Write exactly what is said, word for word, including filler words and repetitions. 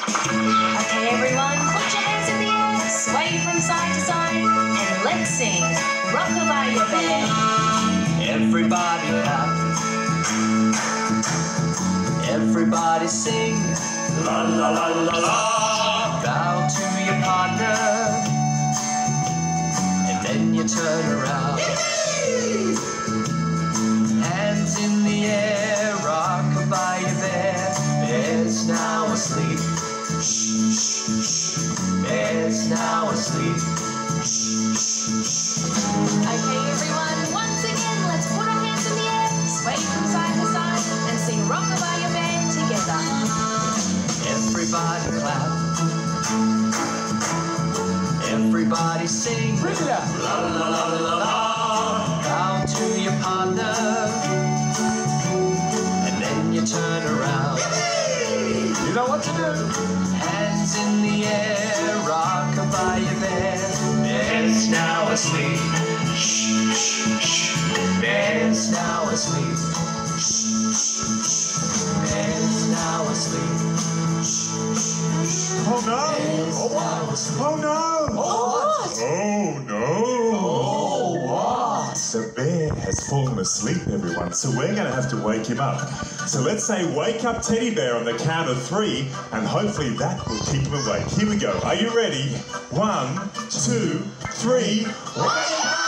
Okay, everyone, put your hands in the air, sway from side to side, and let's sing Rockabye Your Bear. Everybody clap. Everybody sing. La la la la la. Bow to your partner, and then you turn around. Hands in the air, rockabye your bear. Bear's now asleep. Bear's now asleep. Okay, everyone, once again, let's put our hands in the air, sway from side to side, and sing Rockabye Your Bear together. Everybody clap. Everybody sing. Bring it up. La la la la la. Bow to your partner, and then you turn around. You know what to do. Hands in the air, rockabye your bear. Bear's now asleep. Shh, shh, shh. Bear's now asleep. Shh, shh, shh. Bear's now asleep. Oh no! Bear's now asleep. Oh no! What? Oh no! Oh, what? The bear has fallen asleep, everyone, so we're going to have to wake him up. So let's say wake up Teddy Bear on the count of three, and hopefully that will keep him awake. Here we go. Are you ready? One, two, three. Wake up!